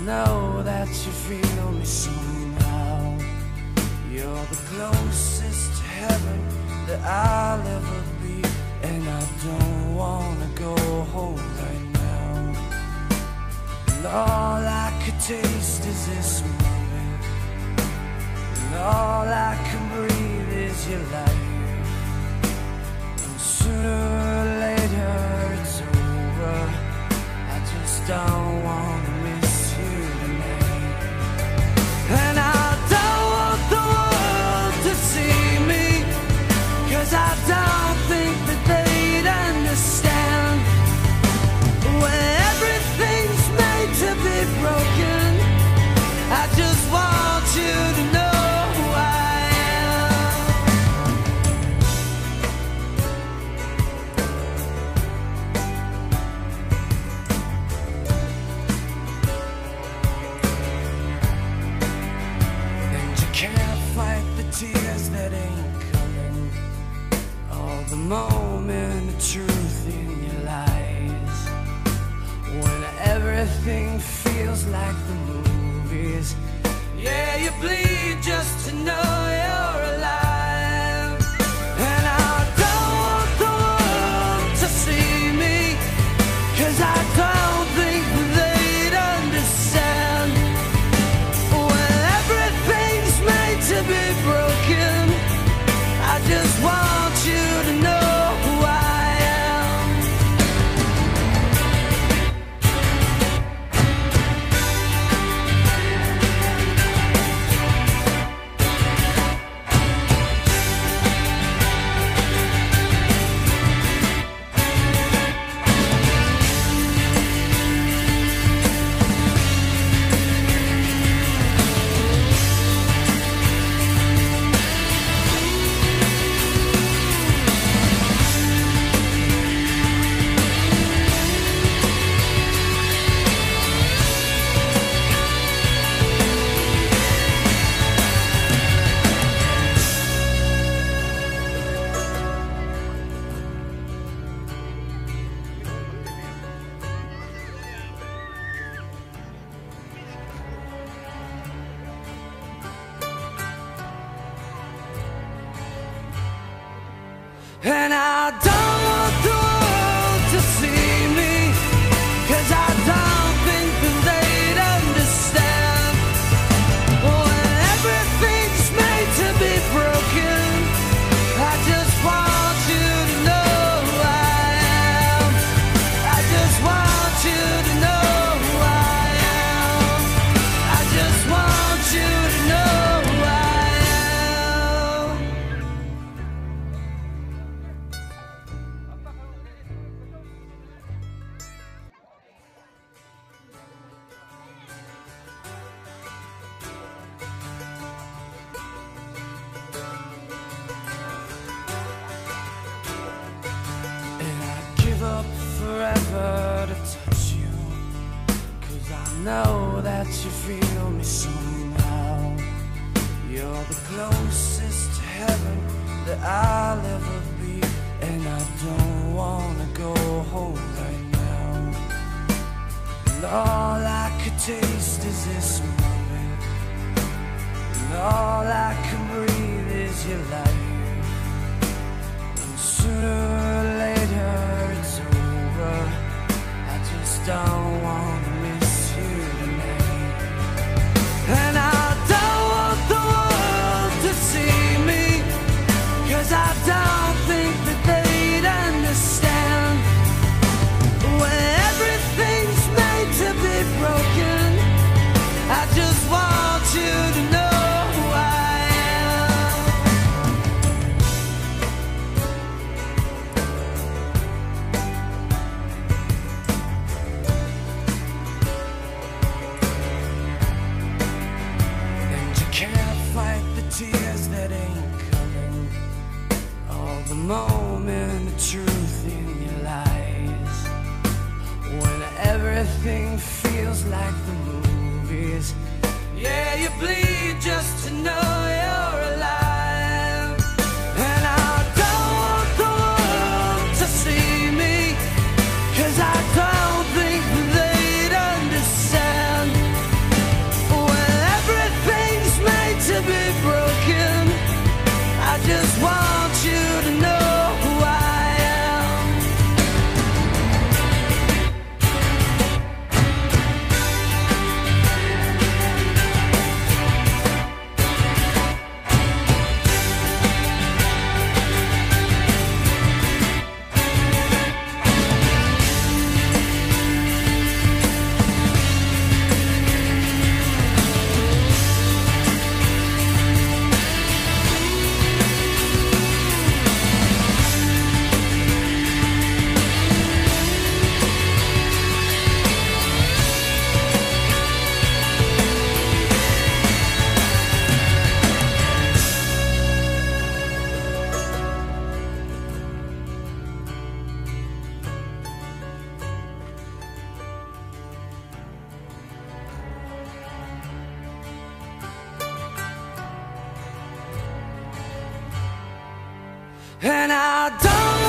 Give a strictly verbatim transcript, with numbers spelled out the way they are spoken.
know that you feel me somehow. You're the closest to heaven that I'll ever be, and I don't wanna go home right now. And all I could taste is this moment, and all I can breathe is your life. And sooner or later it's over. I just don't wanna miss you tonight. And I don't want the world to see me, 'cause I don't think that they'd understand. When everything's made to be broken, I just want you to know who I am. And you can't fight the tears that ain't coming, all the moment of truth in your lies. When everything feels like the movies, yeah, you bleed just to know you're alive. And I don't want the world to see me, 'cause I don't think that they'd understand. When everything's made to be broken, I just want you to know who I am. And I don't want the world to see me, 'cause I don't think that they'd understand. When everything's made to be broken, I just want you to know who I am. I just want you to know who I am. I just want you to know who I am. And I'd give up forever to touch you, 'cause I know that you feel me somehow. You're the closest to heaven that I'll ever be, and I don't wanna go home right now. And all I could taste is this moment, and all I can breathe is your life. And sooner or later it's over. I just don't wanna miss you tonight. And I don't want the world to see me, 'cause I don't think that they'd understand. When everything's made to be broken, I just want you to know who I am. And you can't fight the tears that ain't coming, all the moment of truth in your lies. When everything feels like the movies, yeah, you bleed just to know you're alive. And I don't want the world to see me, 'cause I don't think that they'd understand. I don't